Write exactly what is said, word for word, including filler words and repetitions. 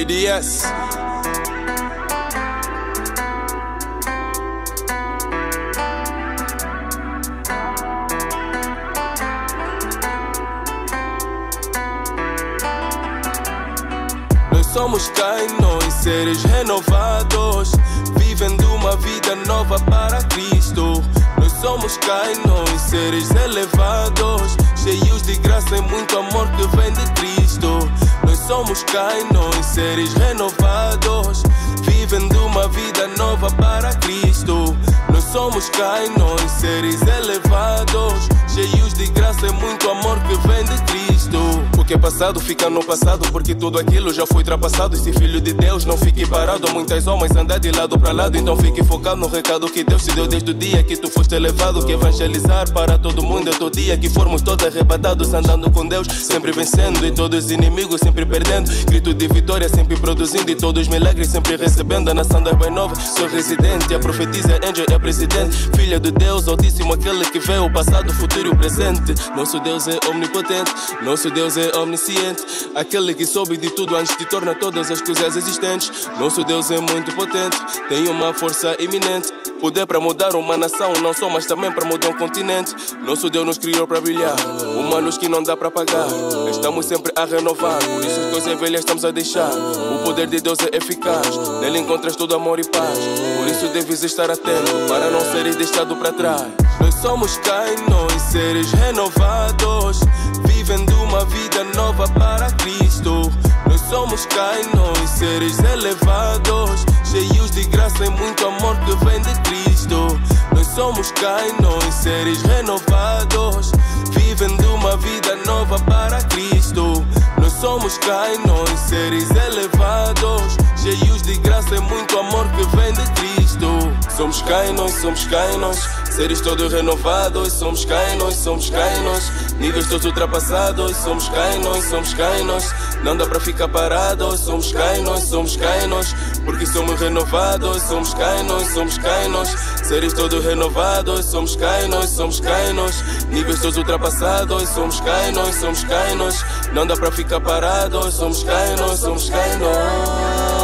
J D S. Nós somos Kainos, seres renovados, vivendo uma vida nova para Cristo. Nós somos Kainos, seres elevados, cheios de graça e muito amor que vem de Cristo. Nós somos Kainos, seres renovados, vivendo uma vida nova para Cristo. Nós somos Kainos, seres elevados, cheios de graça e muito amor que vem de Cristo. O que é passado fica no passado, porque tudo aquilo já foi ultrapassado. E se filho de Deus, não fique parado. Muitas almas andam de lado para lado, então fique focado no recado que Deus te deu desde o dia que tu foste elevado. Que evangelizar para todo mundo é teu dia, que formos todos arrebatados, andando com Deus, sempre vencendo, e todos os inimigos sempre perdendo. Grito de vitória sempre produzindo, e todos os milagres sempre recebendo. A nação das bem nova, sou residente, a profetisa Angel é presidente. Filha de Deus Altíssimo, aquele que vê o passado, o futuro e o presente. Nosso Deus é omnipotente, nosso Deus é omnisciente, aquele que soube de tudo antes de tornar todas as coisas existentes. Nosso Deus é muito potente, tem uma força iminente, poder para mudar uma nação, não só, mas também para mudar um continente. Nosso Deus nos criou para brilhar, uma luz que não dá para apagar. Estamos sempre a renovar, por isso as coisas velhas estamos a deixar. O poder de Deus é eficaz, nele encontras todo amor e paz. Por isso deves estar atento, para não seres deixado para trás. Nós somos Kainos, seres renovados, vivendo uma vida nova para Cristo. Nós somos Kainos, seres elevados, cheios de graça e muito amor que vem de Cristo. Nós somos Kainos, seres renovados, vivendo uma vida nova para Cristo. Nós somos Kainos, seres elevados, cheios de graça e muito amor que vem de Cristo. Somos Kainos, somos Kainos, seres todos renovados. Somos Kainos, somos Kainos, níveis todos ultrapassados. Somos Kainos, somos Kainos, não dá para ficar parados. Somos Kainos, somos Kainos, porque somos renovados. Somos Kainos, somos Kainos, seres todos renovados. Somos Kainos, somos Kainos, níveis todos ultrapassados. Somos Kainos, somos Kainos, não dá para ficar parados. Somos Kainos, somos Kainos.